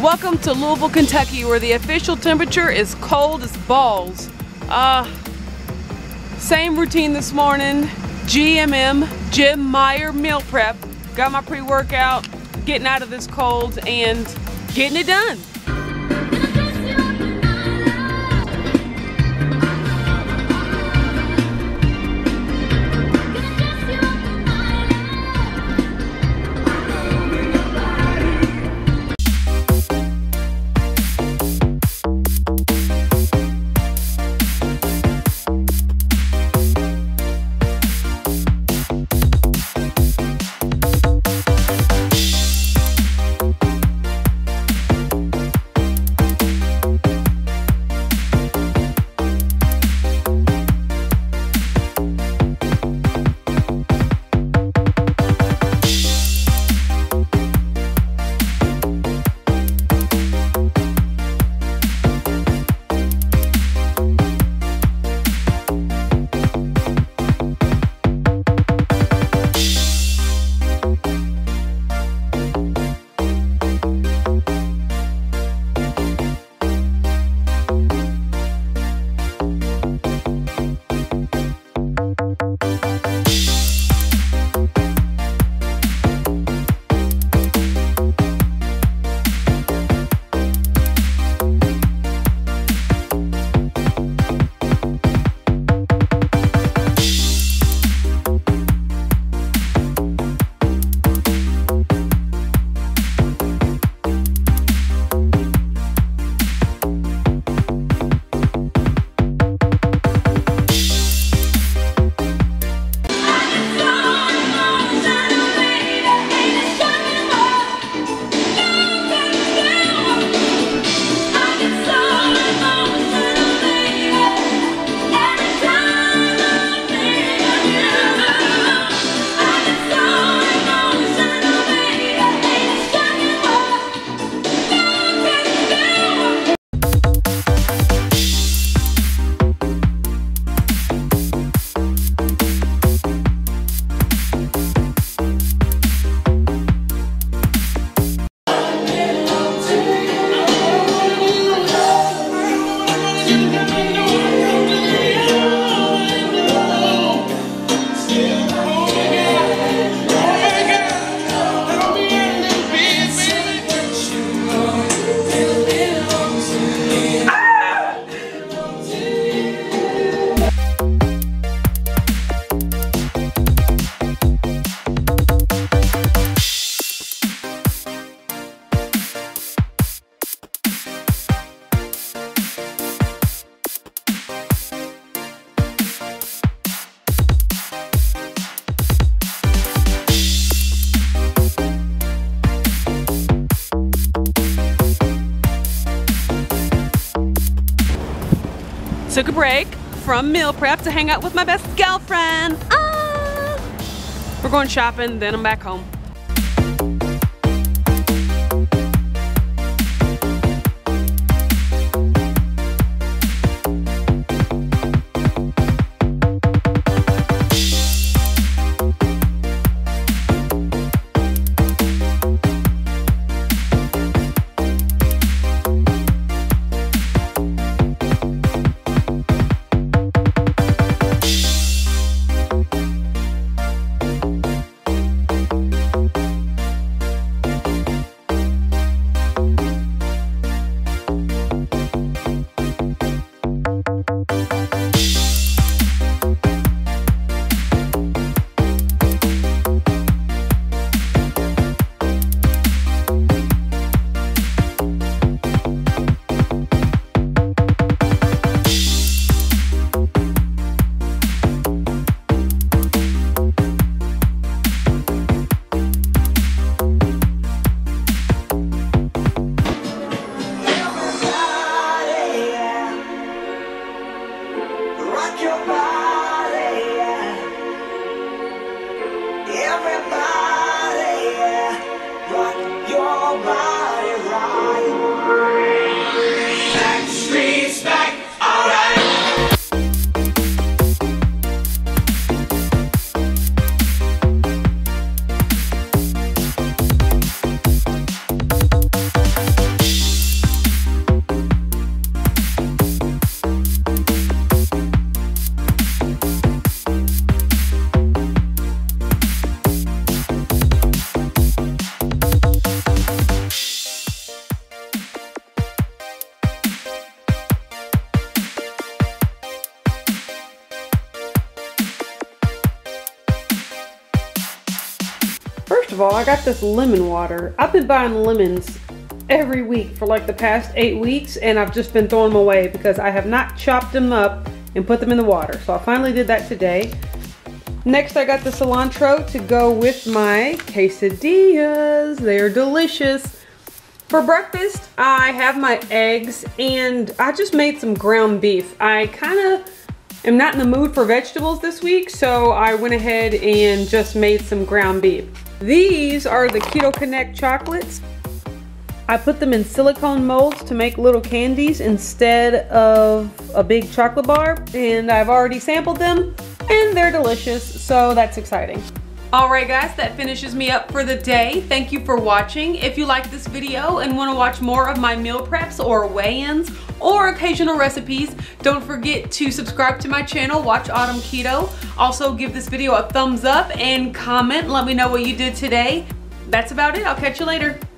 Welcome to Louisville, Kentucky, where the official temperature is cold as balls. Same routine this morning. GMM, Jim Meyer meal prep. Got my pre-workout, getting out of this cold and getting it done. Took a break from meal prep to hang out with my best girlfriend. We're going shopping, then I'm back home. of all, I got this lemon water. I've been buying lemons every week for like the past 8 weeks, and I've just been throwing them away because I have not chopped them up and put them in the water. So I finally did that today. Next, I got the cilantro to go with my quesadillas. They are delicious. For breakfast, I have my eggs, and I just made some ground beef. I kind of am not in the mood for vegetables this week, so I went ahead and just made some ground beef. These are the Keto Connect chocolates. I put them in silicone molds to make little candies instead of a big chocolate bar, and I've already sampled them and they're delicious, so that's exciting. Alright guys, that finishes me up for the day. Thank you for watching. If you like this video and want to watch more of my meal preps or weigh-ins or occasional recipes, don't forget to subscribe to my channel, Watch Autumn Keto. Also give this video a thumbs up and comment. Let me know what you did today. That's about it. I'll catch you later.